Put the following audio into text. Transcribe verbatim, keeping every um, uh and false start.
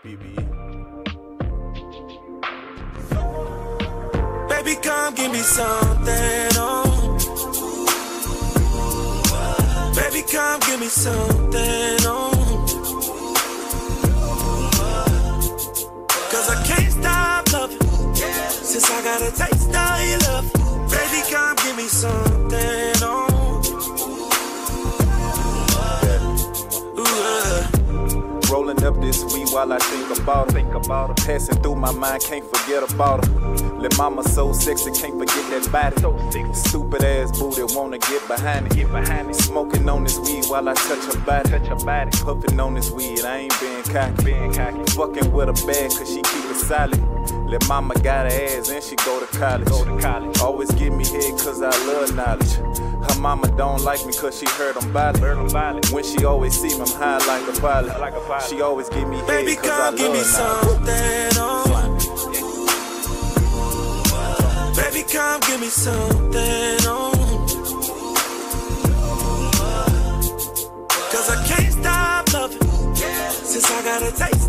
B B. Baby, come give me something, oh. Baby, come give me something, oh. Cause I can't stop loving, since I got a taste of your love. Baby, come give me something, oh. Ooh, uh. Rolling up this weed while I think about her. Think about her. Passing through my mind, can't forget about her. Lil' mama so sexy, can't forget that body. So sexy. Stupid ass booty, wanna get behind it. Get behind it. Smoking on this weed while I touch her body. Touch her body. Puffing on this weed, I ain't being cocky. Being cocky. Fucking with a bag, cause she keep it solid. Lil' mama got her ass and she go to college. Go to college. Always give me head cause I love knowledge. Her mama don't like me cause she heard I'm violent. When she always see me, I'm high like a pilot. Like a pilot. She always give me Baby, head cause I love give me something, oh. Baby, come give me something, oh. Cause I can't stop loving, since I got a taste